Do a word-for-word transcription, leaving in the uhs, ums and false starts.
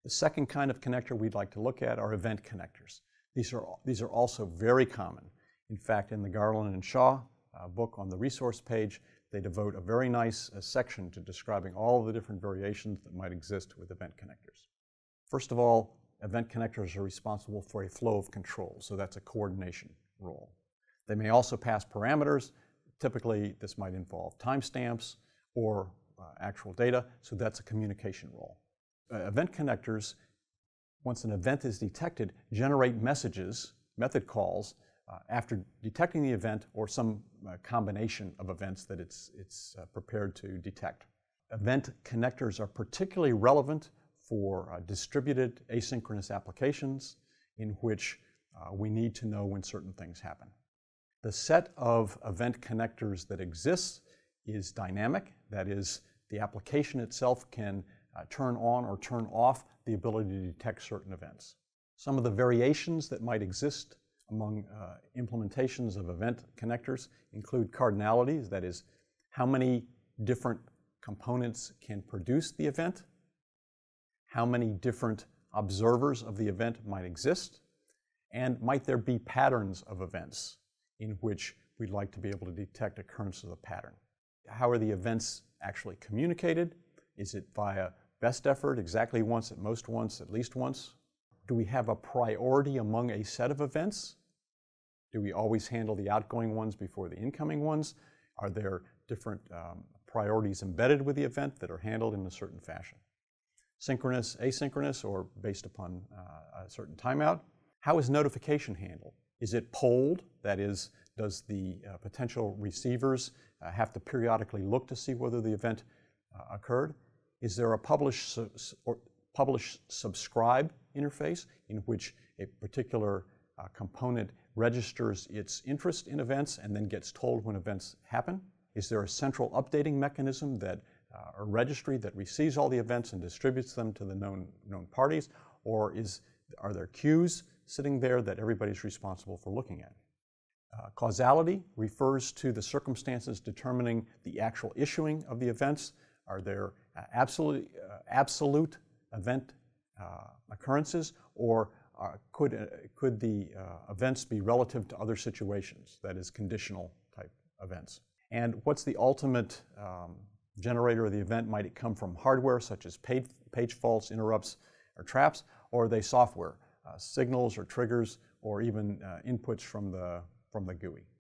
The second kind of connector we'd like to look at are event connectors. These are, these are also very common. In fact, in the Garland and Shaw uh, book on the resource page, they devote a very nice uh, section to describing all of the different variations that might exist with event connectors. First of all, event connectors are responsible for a flow of control, so that's a coordination role. They may also pass parameters. Typically, this might involve timestamps or uh, actual data, so that's a communication role. Uh, event connectors, once an event is detected, generate messages, method calls, uh, after detecting the event or some uh, combination of events that it's, it's uh, prepared to detect. Event connectors are particularly relevant for uh, distributed asynchronous applications in which uh, we need to know when certain things happen. The set of event connectors that exists is dynamic. That is, the application itself can uh, turn on or turn off the ability to detect certain events. Some of the variations that might exist among uh, implementations of event connectors include cardinalities. That is, how many different components can produce the event, how many different observers of the event might exist, and might there be patterns of events in which we'd like to be able to detect occurrence of the pattern. How are the events actually communicated? Is it via best effort, exactly once, at most once, at least once? Do we have a priority among a set of events? Do we always handle the outgoing ones before the incoming ones? Are there different um, priorities embedded with the event that are handled in a certain fashion? Synchronous, asynchronous, or based upon uh, a certain timeout? How is notification handled? Is it polled? That is, does the uh, potential receivers uh, have to periodically look to see whether the event uh, occurred? Is there a publish, su or publish subscribe interface in which a particular uh, component registers its interest in events and then gets told when events happen? Is there a central updating mechanism, that uh, a registry that receives all the events and distributes them to the known, known parties? Or is, are there queues sitting there that everybody's responsible for looking at? Uh, causality refers to the circumstances determining the actual issuing of the events. Are there uh, absolute, uh, absolute event uh, occurrences, or uh, could, uh, could the uh, events be relative to other situations, that is, conditional type events? And what's the ultimate um, generator of the event? Might it come from hardware, such as page, page faults, interrupts, or traps, or are they software, uh, signals or triggers, or even uh, inputs from the, from the G U I?